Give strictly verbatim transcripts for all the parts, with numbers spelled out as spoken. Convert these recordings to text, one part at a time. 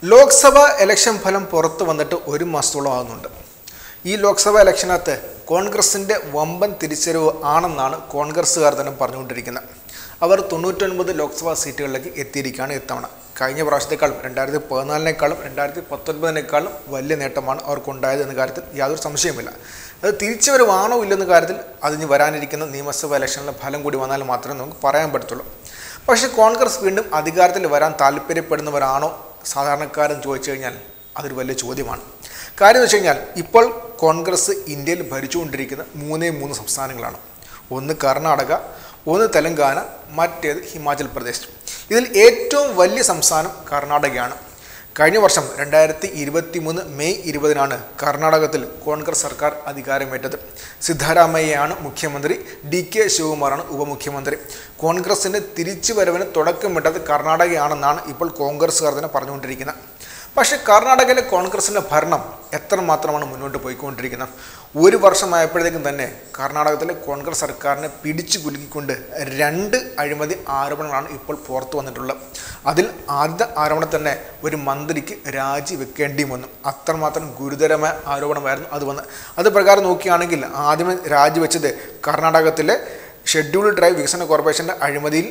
Lok Sabha election ഫലം പുറത്തു വന്നിട്ട് ഒരു മാസത്തോളം ആകുന്നുണ്ട്. ഈ ലോക്സഭാ ഇലക്ഷനകത്ത് കോൺഗ്രസിൻ്റെ വമ്പൻ തിരിച്ചറിവ് ആണെന്നാണ് കോൺഗ്രസ്സുകാർ തന്നെ പറഞ്ഞുകൊണ്ടിരിക്കുന്നത്. അവർ തൊണ്ണൂറ്റൊൻപത് ലോക്സഭാ സീറ്റുകളിലേക്ക് എത്തിയിരിക്കുകയാണ് ഇത്തവണ. കഴിഞ്ഞ പ്രാവശ്യത്തെക്കാളും രണ്ടായിരത്തി പതിനാലിനേക്കാളും രണ്ടായിരത്തി പത്തൊൻപതിനേക്കാളും വലിയ നേട്ടമാണ് അവർക്കുണ്ടായത് എന്ന കാര്യത്തിൽ യാതൊരു സംശയവുമില്ല. അത് തിരിച്ചുവരവാണോ ഇല്ലെന്ന കാര്യത്തിൽ അതിന് വരാനിരിക്കുന്ന നിയമസഭാ ഇലക്ഷനിലെ ഫലം കൂടി വന്നാൽ മാത്രമേ നമുക്ക് പറയാൻ പറ്റത്തുള്ളൂ. പക്ഷേ കോൺഗ്രസ് വീണ്ടും അധികാരത്തിൽ വരാൻ താല്പര്യപ്പെടുന്നവരാണോ സാധാരണക്കാരെന്ന് ചോദിച്ചു കഴിഞ്ഞാൽ അതൊരു വലിയ ചോദ്യമാണ്. കാര്യം എന്ന് വെച്ച് കഴിഞ്ഞാൽ ഇപ്പോൾ കോൺഗ്രസ് ഇന്ത്യയിൽ ഭരിച്ചുകൊണ്ടിരിക്കുന്ന മൂന്നേ മൂന്ന് സംസ്ഥാനങ്ങളാണ്. ഒന്ന് കർണാടക, ഒന്ന് തെലങ്കാന, മറ്റേത് ഹിമാചൽ പ്രദേശ്. ഇതിൽ ഏറ്റവും വലിയ സംസ്ഥാനം കർണാടകയാണ്. കഴിഞ്ഞ വർഷം രണ്ടായിരത്തി ഇരുപത്തി മൂന്ന് മെയ് ഇരുപതിനാണ് കർണാടകത്തിൽ കോൺഗ്രസ് സർക്കാർ അധികാരമേറ്റത്. സിദ്ധരാമയ്യയാണ് മുഖ്യമന്ത്രി, ഡി കെ ശിവകുമാറാണ് ഉപമുഖ്യമന്ത്രി. കോൺഗ്രസിൻ്റെ തിരിച്ചുവരവിന് തുടക്കമിട്ടത് കർണാടകയാണെന്നാണ് ഇപ്പോൾ കോൺഗ്രസ്സുകാർ തന്നെ പറഞ്ഞുകൊണ്ടിരിക്കുന്നത്. പക്ഷേ കർണാടകയിലെ കോൺഗ്രസിൻ്റെ ഭരണം എത്രമാത്രമാണ് മുന്നോട്ട് പോയിക്കൊണ്ടിരിക്കുന്നത്. ഒരു വർഷമായപ്പോഴത്തേക്കും തന്നെ കർണാടകത്തിലെ കോൺഗ്രസ് സർക്കാരിനെ പിടിച്ചു കുലുക്കിക്കൊണ്ട് രണ്ട് അഴിമതി ആരോപണങ്ങളാണ് ഇപ്പോൾ പുറത്തു വന്നിട്ടുള്ളത്. അതിൽ ആദ്യ ആരോപണം തന്നെ ഒരു മന്ത്രിക്ക് രാജിവെക്കേണ്ടി വന്നു. അത്രമാത്രം ഗുരുതരമായ ആരോപണമായിരുന്നു അത് വന്ന്. അത് പ്രകാരം നോക്കുകയാണെങ്കിൽ ആദ്യമേ രാജിവെച്ചത് കർണാടകത്തിലെ ഷെഡ്യൂൾഡ് ട്രൈബ് വികസന കോർപ്പറേഷൻ്റെ അഴിമതിയിൽ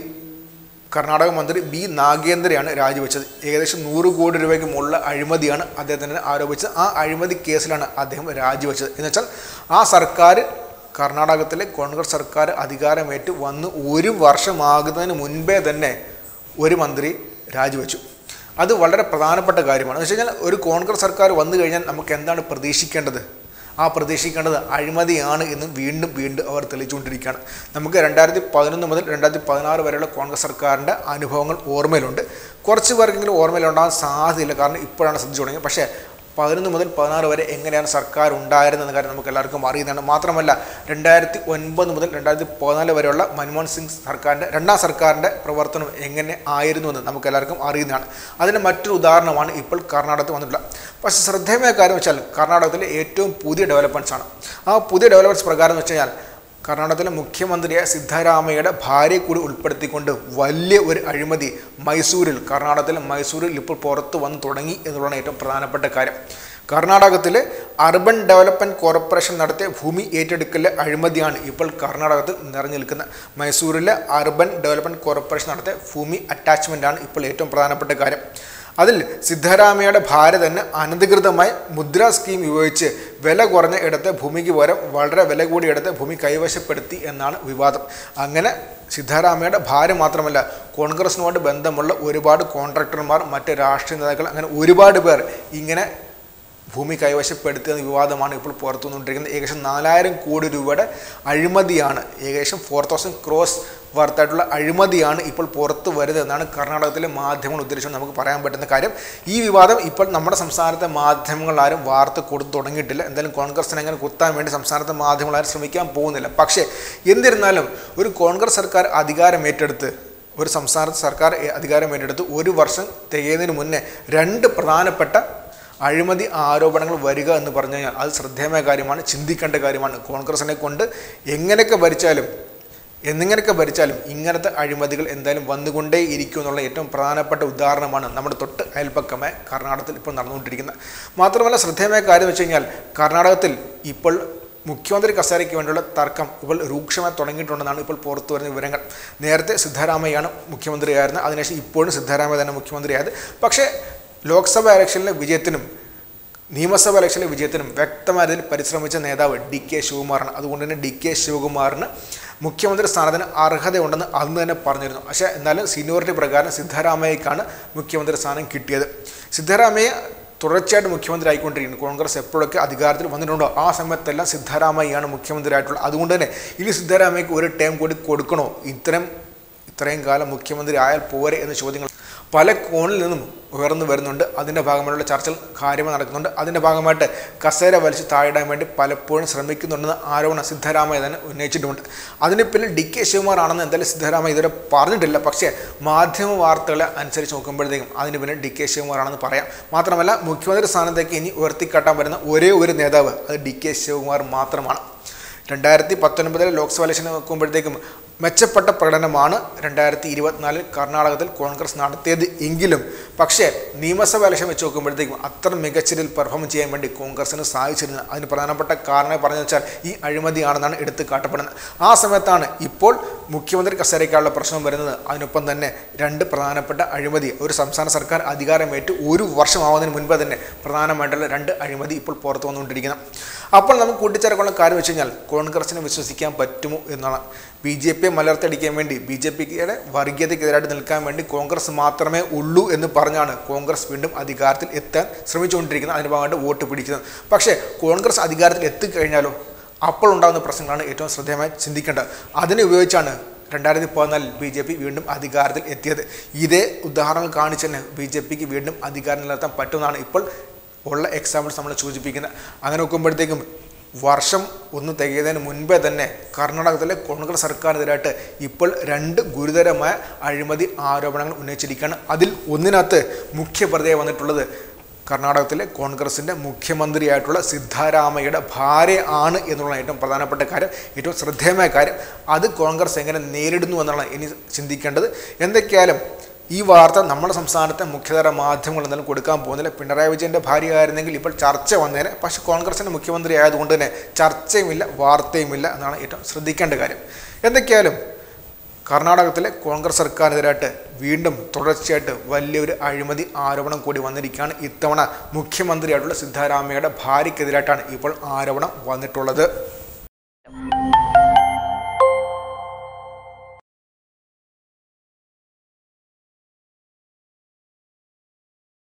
കർണാടക മന്ത്രി ബി നാഗേന്ദ്രയാണ് രാജിവെച്ചത്. ഏകദേശം നൂറ് കോടി രൂപയ്ക്ക് മുകളിൽ അഴിമതിയാണ് അദ്ദേഹത്തിന് ആരോപിച്ചത്. ആ അഴിമതി കേസിലാണ് അദ്ദേഹം രാജിവെച്ചത്. എന്നുവെച്ചാൽ ആ സർക്കാർ കർണാടകത്തിലെ കോൺഗ്രസ് സർക്കാർ അധികാരമേറ്റ് വന്ന് ഒരു വർഷമാകുന്നതിന് മുൻപേ തന്നെ ഒരു മന്ത്രി രാജിവെച്ചു. അത് വളരെ പ്രധാനപ്പെട്ട കാര്യമാണ്. എന്ന് വെച്ച് കഴിഞ്ഞാൽ ഒരു കോൺഗ്രസ് സർക്കാർ വന്നു കഴിഞ്ഞാൽ നമുക്ക് എന്താണ് പ്രതീക്ഷിക്കേണ്ടത്? ആ പ്രതീക്ഷിക്കേണ്ടത് അഴിമതിയാണ് എന്ന് വീണ്ടും വീണ്ടും അവർ തെളിയിച്ചുകൊണ്ടിരിക്കുകയാണ്. നമുക്ക് രണ്ടായിരത്തി പതിനൊന്ന് മുതൽ രണ്ടായിരത്തി പതിനാറ് വരെയുള്ള കോൺഗ്രസ് സർക്കാരിൻ്റെ അനുഭവങ്ങൾ ഓർമ്മയിലുണ്ട്. കുറച്ച് പേർക്കെങ്കിലും ഓർമ്മയിലുണ്ടാകാൻ സാധ്യതയില്ല, കാരണം ഇപ്പോഴാണ് ശ്രദ്ധിച്ചു തുടങ്ങിയത്. പക്ഷേ പതിനൊന്ന് മുതൽ പതിനാറ് വരെ എങ്ങനെയാണ് സർക്കാർ ഉണ്ടായിരുന്നെന്ന കാര്യം നമുക്ക് എല്ലാവർക്കും അറിയുന്നതാണ്. മാത്രമല്ല രണ്ടായിരത്തി ഒൻപത് മുതൽ രണ്ടായിരത്തി പതിനാല് വരെയുള്ള മൻമോഹൻ സിംഗ് സർക്കാരിൻ്റെ രണ്ടാം സർക്കാരിൻ്റെ പ്രവർത്തനം എങ്ങനെ ആയിരുന്നുവെന്ന് നമുക്ക് എല്ലാവർക്കും അറിയുന്നതാണ്. അതിന് മറ്റൊരു ഉദാഹരണമാണ് ഇപ്പോൾ കർണാടകത്തിൽ വന്നിട്ടുള്ളത്. പക്ഷേ ശ്രദ്ധേയമായ കാര്യം വെച്ചാൽ കർണാടകത്തിലെ ഏറ്റവും പുതിയ ഡെവലപ്മെൻറ്റ്സ് ആണ്. ആ പുതിയ ഡെവലപ്മെൻറ്റ്സ് പ്രകാരം എന്ന് വെച്ച് കഴിഞ്ഞാൽ കർണാടകത്തിലെ മുഖ്യമന്ത്രിയായ സിദ്ധരാമയ്യയുടെ ഭാര്യയെ കൂടി ഉൾപ്പെടുത്തിക്കൊണ്ട് വലിയ ഒരു അഴിമതി മൈസൂരിൽ കർണാടകത്തിലെ മൈസൂരിൽ ഇപ്പോൾ പുറത്തു വന്ന് തുടങ്ങി എന്നുള്ളതാണ് ഏറ്റവും പ്രധാനപ്പെട്ട കാര്യം. കർണാടകത്തിലെ അർബൻ ഡെവലപ്മെൻറ്റ് കോർപ്പറേഷൻ നടത്തിയ ഭൂമി ഏറ്റെടുക്കലിലെ അഴിമതിയാണ് ഇപ്പോൾ കർണാടകത്തിൽ നിറഞ്ഞു നിൽക്കുന്നത്. മൈസൂരിലെ അർബൻ ഡെവലപ്മെൻറ്റ് കോർപ്പറേഷൻ നടത്തിയ ഭൂമി അറ്റാച്ച്മെൻറ്റാണ് ഇപ്പോൾ ഏറ്റവും പ്രധാനപ്പെട്ട കാര്യം. അതിൽ സിദ്ധരാമയ്യയുടെ ഭാര്യ തന്നെ അനധികൃതമായി മുദ്ര സ്കീം ഉപയോഗിച്ച് വില കുറഞ്ഞ ഇടത്തെ ഭൂമിക്ക് പകരം വളരെ വില കൂടിയ ഇടത്തെ ഭൂമി കൈവശപ്പെടുത്തി എന്നാണ് വിവാദം. അങ്ങനെ സിദ്ധരാമയ്യയുടെ ഭാര്യ മാത്രമല്ല, കോൺഗ്രസിനുമായിട്ട് ബന്ധമുള്ള ഒരുപാട് കോൺട്രാക്ടർമാർ, മറ്റ് രാഷ്ട്രീയ നേതാക്കൾ, അങ്ങനെ ഒരുപാട് പേർ ഇങ്ങനെ ഭൂമി കൈവശപ്പെടുത്തിയ വിവാദമാണ് ഇപ്പോൾ പുറത്തു വന്നുകൊണ്ടിരിക്കുന്നത്. ഏകദേശം നാലായിരം കോടി രൂപയുടെ അഴിമതിയാണ്, ഏകദേശം ഫോർ തൗസൻഡ് ക്രോസ് വർത്തായിട്ടുള്ള അഴിമതിയാണ് ഇപ്പോൾ പുറത്ത് വരുന്നത് എന്നാണ് കർണാടകത്തിലെ മാധ്യമങ്ങൾ ഉദ്ധരിച്ചുകൊണ്ട് നമുക്ക് പറയാൻ പറ്റുന്ന കാര്യം. ഈ വിവാദം ഇപ്പോൾ നമ്മുടെ സംസ്ഥാനത്തെ മാധ്യമങ്ങൾ ആരും വാർത്ത കൊടുത്തു തുടങ്ങിയിട്ടില്ല. എന്തായാലും കോൺഗ്രസിനെ അങ്ങനെ കുത്താൻ വേണ്ടി സംസ്ഥാനത്തെ മാധ്യമങ്ങൾ ആരും ശ്രമിക്കാൻ പോകുന്നില്ല. പക്ഷേ എന്നിരുന്നാലും ഒരു കോൺഗ്രസ് സർക്കാർ അധികാരം ഏറ്റെടുത്ത് ഒരു സംസ്ഥാന സർക്കാർ അധികാരം ഏറ്റെടുത്ത് ഒരു വർഷം തികയുന്നതിന് മുന്നേ രണ്ട് പ്രധാനപ്പെട്ട അഴിമതി ആരോപണങ്ങൾ വരിക എന്ന് പറഞ്ഞു കഴിഞ്ഞാൽ അത് ശ്രദ്ധേയമായ കാര്യമാണ്, ചിന്തിക്കേണ്ട കാര്യമാണ്. കോൺഗ്രസിനെ കൊണ്ട് എങ്ങനെയൊക്കെ ഭരിച്ചാലും എന്നിങ്ങനെയൊക്കെ ഭരിച്ചാലും ഇങ്ങനത്തെ അഴിമതികൾ എന്തായാലും വന്നുകൊണ്ടേ ഇരിക്കും എന്നുള്ള ഏറ്റവും പ്രധാനപ്പെട്ട ഉദാഹരണമാണ് നമ്മുടെ തൊട്ട് അയൽപ്പക്കമായ കർണാടകത്തിൽ ഇപ്പോൾ നടന്നുകൊണ്ടിരിക്കുന്നത്. മാത്രമല്ല ശ്രദ്ധേയമായ കാര്യം വെച്ച് കഴിഞ്ഞാൽ കർണാടകത്തിൽ ഇപ്പോൾ മുഖ്യമന്ത്രി കസേരയ്ക്ക് വേണ്ടിയുള്ള തർക്കം ഇപ്പോൾ രൂക്ഷമായി തുടങ്ങിയിട്ടുണ്ടെന്നാണ് ഇപ്പോൾ പുറത്തു വരുന്ന വിവരങ്ങൾ. നേരത്തെ സിദ്ധരാമയ്യയാണ് മുഖ്യമന്ത്രിയായിരുന്നത്, അതിനുശേഷം ഇപ്പോഴും സിദ്ധരാമയ്യ തന്നെ മുഖ്യമന്ത്രിയായത്. പക്ഷേ ലോക്സഭാ ഇലക്ഷനിലെ വിജയത്തിനും നിയമസഭാ ഇലക്ഷനിലെ വിജയത്തിനും വ്യക്തമായ രീതിയിൽ പരിശ്രമിച്ച നേതാവ് ഡി കെ ശിവകുമാറാണ്. അതുകൊണ്ട് തന്നെ ഡി കെ ശിവകുമാറിന് മുഖ്യമന്ത്രി സ്ഥാനത്തിന് അർഹതയുണ്ടെന്ന് അന്ന് തന്നെ പറഞ്ഞിരുന്നു. പക്ഷേ എന്നാലും സീനിയോറിറ്റി പ്രകാരം സിദ്ധരാമയ്യക്കാണ് മുഖ്യമന്ത്രി സ്ഥാനം കിട്ടിയത്. സിദ്ധരാമയ്യ തുടർച്ചയായിട്ട് മുഖ്യമന്ത്രി ആയിക്കൊണ്ടിരിക്കുന്നു. കോൺഗ്രസ് എപ്പോഴൊക്കെ അധികാരത്തിൽ വന്നിട്ടുണ്ടോ ആ സമയത്തെല്ലാം സിദ്ധരാമയ്യയാണ് മുഖ്യമന്ത്രി ആയിട്ടുള്ളത്. അതുകൊണ്ട് തന്നെ ഇനി സിദ്ധരാമയ്യക്ക് ഒരു ടൈം കൂടി കൊടുക്കണോ, ഇത്തരം ഇത്രയും കാലം മുഖ്യമന്ത്രി ആയാൽ പോരെ എന്ന ചോദ്യങ്ങൾ പല കോണിൽ നിന്നും ഉയർന്നു വരുന്നുണ്ട്. അതിൻ്റെ ഭാഗമായിട്ടുള്ള ചർച്ചകൾ കാര്യമായി നടക്കുന്നുണ്ട്. അതിൻ്റെ ഭാഗമായിട്ട് കസേര വലിച്ച് താഴെയിടാൻ വേണ്ടി പലപ്പോഴും ശ്രമിക്കുന്നുണ്ടെന്ന് ആരോപണം സിദ്ധരാമയ്യ തന്നെ ഉന്നയിച്ചിട്ടുമുണ്ട്. അതിന് പിന്നിൽ ഡി കെ ശിവകുമാർ ആണെന്ന് എന്തായാലും സിദ്ധരാമയ്യ ഇതുവരെ പറഞ്ഞിട്ടില്ല. പക്ഷേ മാധ്യമ വാർത്തകളെ അനുസരിച്ച് നോക്കുമ്പോഴത്തേക്കും അതിന് പിന്നിൽ ഡി കെ ശിവകുമാർ ആണെന്ന് പറയാം. മാത്രമല്ല മുഖ്യമന്ത്രി സ്ഥാനത്തേക്ക് ഇനി ഉയർത്തിക്കാട്ടാൻ വരുന്ന ഒരേ ഒരു നേതാവ് അത് ഡി കെ ശിവകുമാർ മാത്രമാണ്. രണ്ടായിരത്തി പത്തൊൻപതിലെ ലോക്സഭാ ഇലക്ഷൻ നോക്കുമ്പോഴത്തേക്കും മെച്ചപ്പെട്ട പ്രകടനമാണ് രണ്ടായിരത്തി ഇരുപത്തിനാലിൽ കർണാടകത്തിൽ കോൺഗ്രസ് നടത്തിയത് എങ്കിലും പക്ഷേ നിയമസഭ ഇലക്ഷൻ വെച്ച് നോക്കുമ്പോഴത്തേക്കും അത്ര മികച്ച രീതിയിൽ പെർഫോം ചെയ്യാൻ വേണ്ടി കോൺഗ്രസിന് സാധിച്ചിരുന്നത്. അതിന് പ്രധാനപ്പെട്ട കാരണം പറഞ്ഞു വെച്ചാൽ ഈ അഴിമതിയാണെന്നാണ് എടുത്തു കാട്ടപ്പെടുന്നത്. ആ സമയത്താണ് ഇപ്പോൾ മുഖ്യമന്ത്രി കസേരയ്ക്കാനുള്ള പ്രശ്നം വരുന്നത്. അതിനൊപ്പം തന്നെ രണ്ട് പ്രധാനപ്പെട്ട അഴിമതി, ഒരു സംസ്ഥാന സർക്കാർ അധികാരമേറ്റ് ഒരു വർഷമാവുന്നതിന് മുൻപ് തന്നെ പ്രധാനമായിട്ടുള്ള രണ്ട് അഴിമതി ഇപ്പോൾ പുറത്തു വന്നുകൊണ്ടിരിക്കുന്നത്. അപ്പോൾ നമുക്ക് കൂട്ടിച്ചേർക്കാനുള്ള കാര്യം വെച്ച് കഴിഞ്ഞാൽ കോൺഗ്രസിനെ വിശ്വസിക്കാൻ പറ്റുമോ എന്നാണ്. ബി ജെ പിയെ മലർത്തടിക്കാൻ വേണ്ടി, ബി ജെ പിയുടെ വർഗീയതയ്ക്കെതിരായിട്ട് നിൽക്കാൻ വേണ്ടി കോൺഗ്രസ് മാത്രമേ ഉള്ളൂ എന്ന് പറഞ്ഞാണ് കോൺഗ്രസ് വീണ്ടും അധികാരത്തിൽ എത്താൻ ശ്രമിച്ചുകൊണ്ടിരിക്കുന്നത്. അതിന് ഭാഗമായിട്ട് വോട്ട് പിടിക്കുന്നത്. പക്ഷേ കോൺഗ്രസ് അധികാരത്തിൽ എത്തിക്കഴിഞ്ഞാലോ അപ്പോൾ ഉണ്ടാകുന്ന പ്രശ്നങ്ങളാണ് ഏറ്റവും ശ്രദ്ധേയമായി ചിന്തിക്കേണ്ടത്. അതിനെ ഉപയോഗിച്ചാണ് രണ്ടായിരത്തി പതിനാലിൽ ബി ജെ പി വീണ്ടും അധികാരത്തിൽ എത്തിയത്. ഇതേ ഉദാഹരണങ്ങൾ കാണിച്ച് തന്നെ ബി ജെ പിക്ക് വീണ്ടും അധികാരം നിലനിർത്താൻ പറ്റുമെന്നാണ് ഇപ്പോൾ ഉള്ള എക്സാമ്പിൾസ് നമ്മൾ സൂചിപ്പിക്കുന്നത്. അങ്ങനെ നോക്കുമ്പോഴത്തേക്കും വർഷം ഒന്ന് തികയുന്നതിന് മുൻപേ തന്നെ കർണാടകത്തിലെ കോൺഗ്രസ് സർക്കാരിനെതിരായിട്ട് ഇപ്പോൾ രണ്ട് ഗുരുതരമായ അഴിമതി ആരോപണങ്ങൾ ഉന്നയിച്ചിരിക്കുകയാണ്. അതിൽ ഒന്നിനകത്ത് മുഖ്യപ്രതിയായി വന്നിട്ടുള്ളത് കർണാടകത്തിലെ കോൺഗ്രസിൻ്റെ മുഖ്യമന്ത്രിയായിട്ടുള്ള സിദ്ധാരാമയ്യയുടെ ഭാര്യ ആണ് എന്നുള്ള ഏറ്റവും പ്രധാനപ്പെട്ട കാര്യം, ഏറ്റവും ശ്രദ്ധേയമായ കാര്യം. അത് കോൺഗ്രസ് എങ്ങനെ നേരിടുന്നു എന്നാണ് ഇനി ചിന്തിക്കേണ്ടത്. എന്തൊക്കെയായാലും ഈ വാർത്ത നമ്മുടെ സംസ്ഥാനത്തെ മുഖ്യധാര മാധ്യമങ്ങൾ എന്തായാലും കൊടുക്കാൻ പോകുന്നില്ല. പിണറായി വിജയൻ്റെ ഭാര്യ ആയിരുന്നെങ്കിൽ ഇപ്പോൾ ചർച്ച വന്നേനെ. പക്ഷേ കോൺഗ്രസിൻ്റെ മുഖ്യമന്ത്രി ആയതുകൊണ്ട് തന്നെ ചർച്ചയുമില്ല, വാർത്തയുമില്ല എന്നാണ് ഏറ്റവും ശ്രദ്ധിക്കേണ്ട കാര്യം. എന്തൊക്കെയായാലും കർണാടകത്തിലെ കോൺഗ്രസ് സർക്കാരിനെതിരായിട്ട് വീണ്ടും തുടർച്ചയായിട്ട് വലിയൊരു അഴിമതി ആരോപണം കൂടി വന്നിരിക്കുകയാണ്. ഇത്തവണ മുഖ്യമന്ത്രിയായിട്ടുള്ള സിദ്ധാരാമയ്യയുടെ ഭാര്യയ്ക്കെതിരായിട്ടാണ് ഇപ്പോൾ ആരോപണം വന്നിട്ടുള്ളത്.